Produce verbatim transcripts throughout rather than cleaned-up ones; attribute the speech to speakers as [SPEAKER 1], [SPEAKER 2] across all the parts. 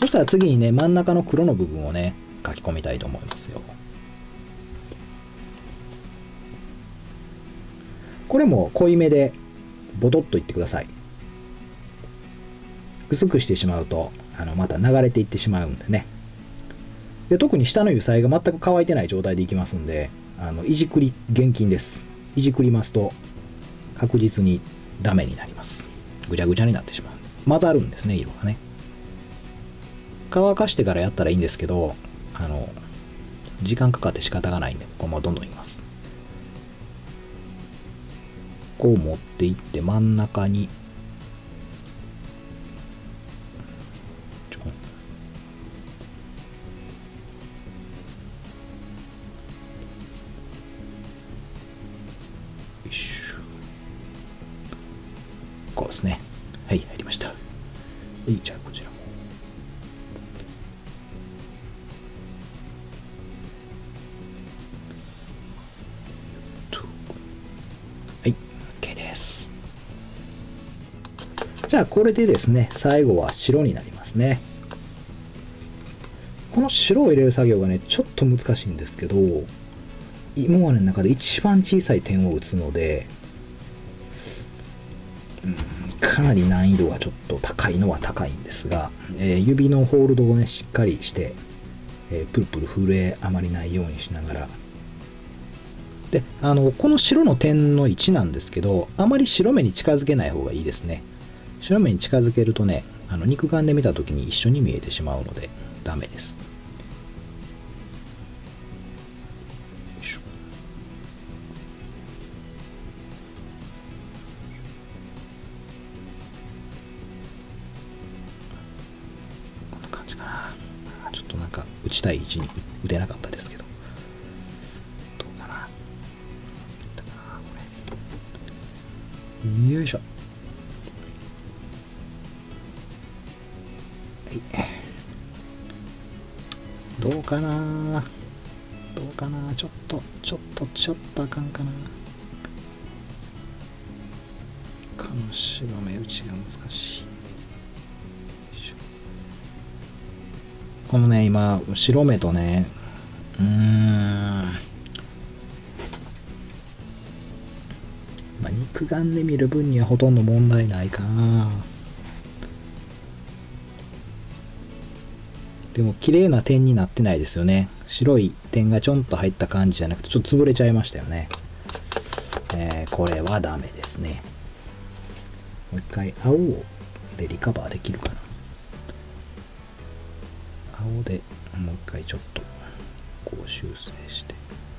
[SPEAKER 1] そしたら次にね、真ん中の黒の部分をね、書き込みたいと思いますよ。これも濃いめでボトッといってください。薄くしてしまうとあのまた流れていってしまうんでね。で特に下の油彩が全く乾いてない状態でいきますんで、あのいじくり厳禁です。いじくりますと確実にダメになります。ぐちゃぐちゃになってしまう。混ざるんですね、色がね。乾かしてからやったらいいんですけど、あの時間かかって仕方がないんで、ここもどんどんいきます。こう持っていって真ん中にちょよいしょ。こうですね。はい、入りました。はい、じゃあこちらもはい、 OK です。じゃあこれでですね、最後は白になりますね。この白を入れる作業がね、ちょっと難しいんですけど、今までの中で一番小さい点を打つので、うん、かなり難易度がちょっと高いのは高いんですが、えー、指のホールドをね、しっかりして、えー、プルプル震えあまりないようにしながら、で、あの、この白の点の位置なんですけど、あまり白目に近づけない方がいいですね。白目に近づけるとね、あの肉眼で見た時に一緒に見えてしまうのでダメです。こんな感じかな。ちょっとなんか打ちたい位置に打てなかったですけど、どうかな。いったかな、これ。よいしょ。どうかな、どうかな、ちょっとちょっとちょっとあかんかな。この白目打ちが難しい。このね、今白目とね、うーん、まあ、肉眼で見る分にはほとんど問題ないかな。でも綺麗な点になってないですよね。白い点がちょんと入った感じじゃなくて、ちょっと潰れちゃいましたよね。えー、これはダメですね。もう一回青でリカバーできるかな。青でもう一回ちょっとこう修正して。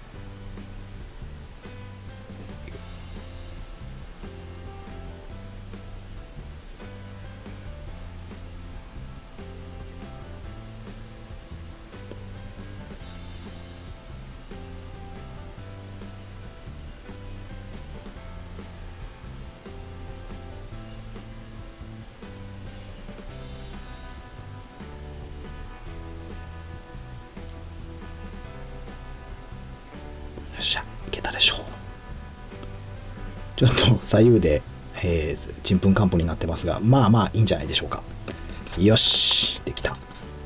[SPEAKER 1] よっしゃ、いけたでしょう。ちょっと左右で、えー、ちんぷんかんぷんになってますが、まあまあいいんじゃないでしょうか。よし、できた。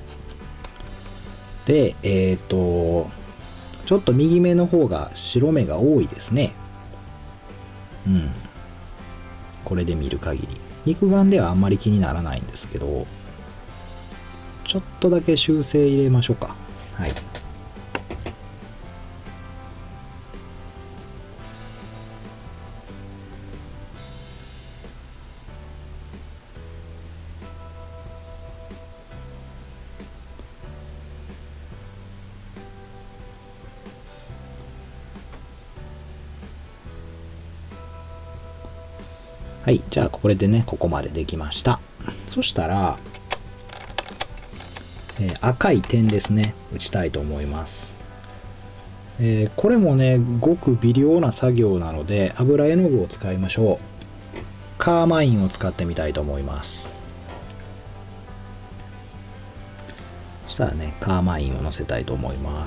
[SPEAKER 1] で、えっと、ちょっと右目の方が白目が多いですね。うん。これで見る限り。肉眼ではあんまり気にならないんですけど、ちょっとだけ修正入れましょうか。はい。はい、じゃあこれでね、ここまでできました。そしたら、えー、赤い点ですね、打ちたいと思います。えー、これもね、ごく微量な作業なので、油絵の具を使いましょう。カーマインを使ってみたいと思います。そしたらね、カーマインをのせたいと思います。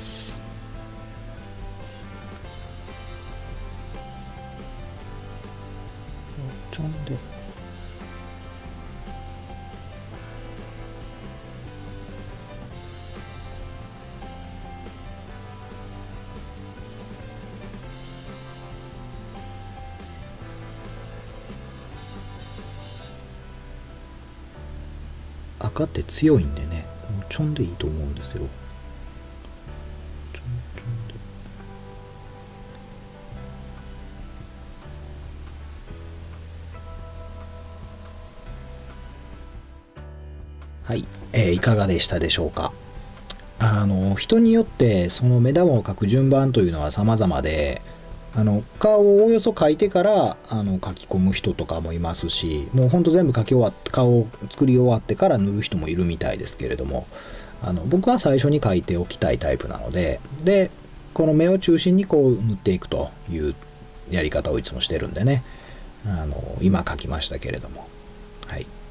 [SPEAKER 1] ちょんで。 赤って強いんでね、ちょんでいいと思うんですよ。ちょんちょんで。はい、えーいかがでしたでしょうか。あの人によってその目玉を描く順番というのは様々で、あの顔をおおよそ描いてからあの描き込む人とかもいますし、もうほんと全部描き終わって顔を作り終わってから塗る人もいるみたいですけれども、あの僕は最初に描いておきたいタイプなので、でこの目を中心にこう塗っていくというやり方をいつもしてるんでね、あの今描きましたけれども、はい。